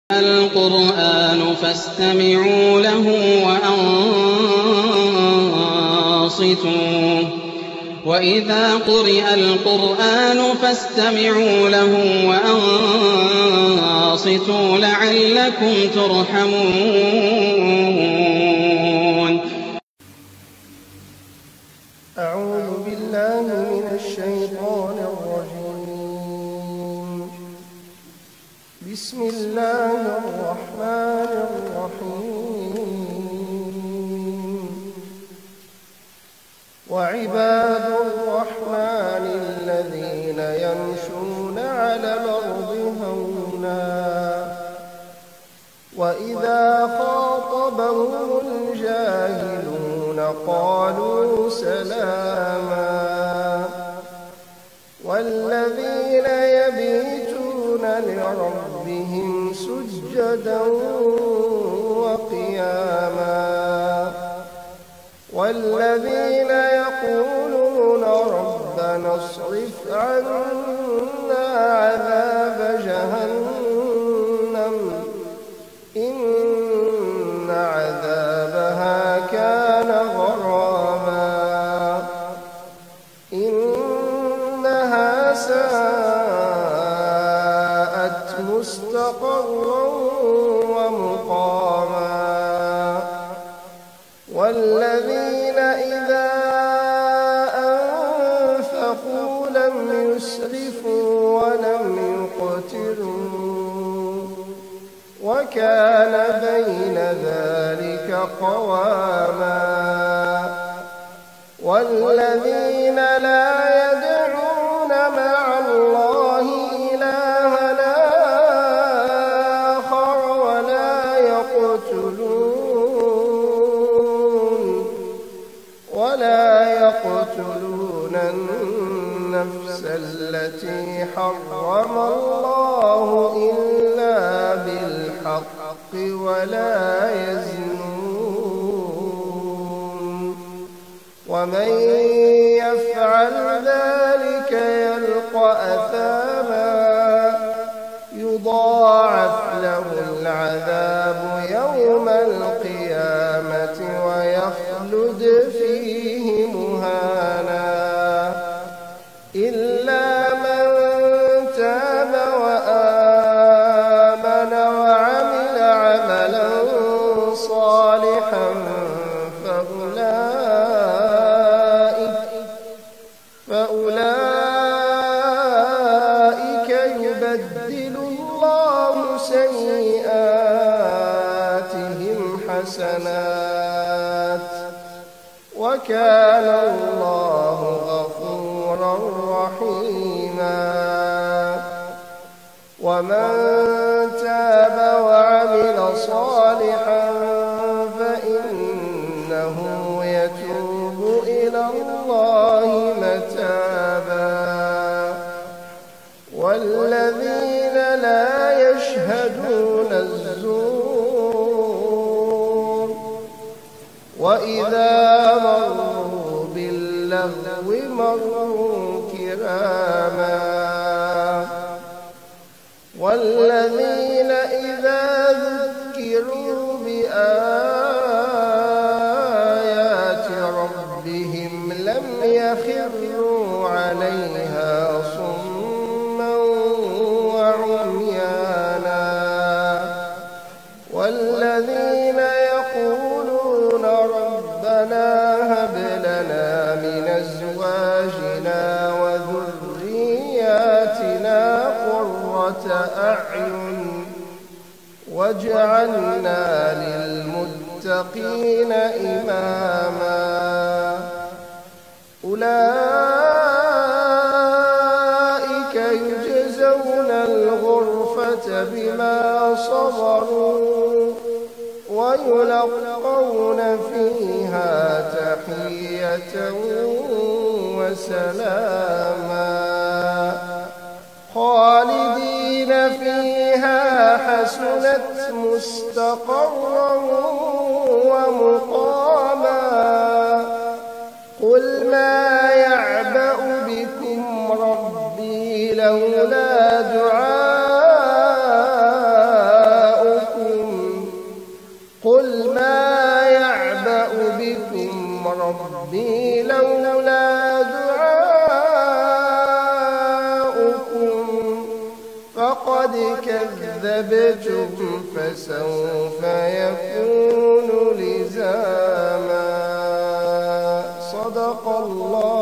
القرآن فاستمعوا له وأنصتوا وإذا قرئ القرآن فاستمعوا له وأنصتوا لعلكم ترحمون. أعوذ بالله من الشيطان الرجيم. بسم الله الرحمن الرحيم. وعباد الرحمن الذين يمشون على الأرض هونا وإذا خاطبهم الجاهلون قالوا سلاما والذين يبيتون لربهم سجدا وقياما والذين يقولون ربنا اصرف عنا عذاب جهنم إن عذابها كان غراما إنها ساءت مستقرا ومقاما والذين إذا أنفقوا لم يسرفوا ولم يقتروا وكان بين ذلك قواما والذين لا يدعون مع الله إلها آخر ولا يقتلون النفس التي حرم الله إلا بالحق ولا يزنون ومن يفعل ذلك يلقى أثاما يضاعف له العذاب يوم القيامة ويخلد فيه مهانا إلا من تاب وآمن وعمل عملا صالحا فأولئك يبدل الله سيئاتهم حسنات وكان الله غفورا رحيما ومن تاب وعمل صالحا فإنه يتوب إلى الله متابا والذين لا يشهدون الزور وإذا مروا باللغو مروا كراما والذين إذا ذكروا بآيات ربهم لم يخروا عليها صما وعميانا والذين يقولون ربنا هب لنا من أزواجنا وذرياتنا قرة أعين واجعلنا للمتقين إماما أولئك يجزون الغرفة بما صبروا ويلقون فيها تحية وسلاما خالدين فيها حسنت مستقرا ومقاما قل ما يعبأ بكم ربي لولا دعاؤكم ربي لولا دعاؤكم فقد كذبتم فسوف يكون لزاما. صدق الله.